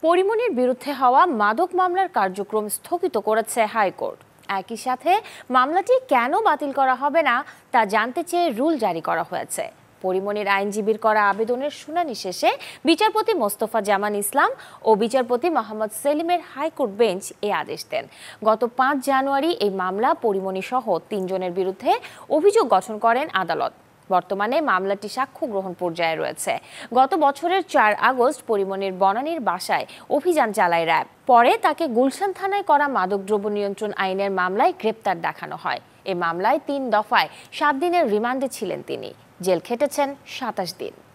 পরিমণির বিরুদ্ধে হওয়া মাদক মামলার কার্যক্রম স্থগিত করেছে হাইকোর্ট। একই সাথে মামলাটি কেন বাতিল করা হবে না তা জানতে চেয়ে রুল জারি করা হয়েছে। পরিমণির আইনজীবীর করা আবেদনের শুনানি শেষে বিচারপতি মোস্তফা জামান ইসলাম ও বিচারপতি মোহাম্মদ সেলিমের হাইকোর্ট বেঞ্চ এই আদেশ দেন। গত ৫ জানুয়ারি এই মামলা পরিমণি সহ ৩ জনের বিরুদ্ধে অভিযোগ গঠন করেন আদালত। বর্তমানে মামলাটি সাক্ষ্য গ্রহণ পর্যায়ে রয়েছে। গত বছরের ৪ আগস্ট পরিমণির বনানীর বাসায় অভিযান চালায় র্যাব। পরে তাকে গুলশান থানায় করা মাদকদ্রব্য নিয়ন্ত্রণ আইনের মামলায় গ্রেপ্তার দেখানো হয়। এই মামলায় ৩ দফায় ৭ দিনের রিমান্ডে ছিলেন তিনি। জেল খেটেছেন ২৭ দিন।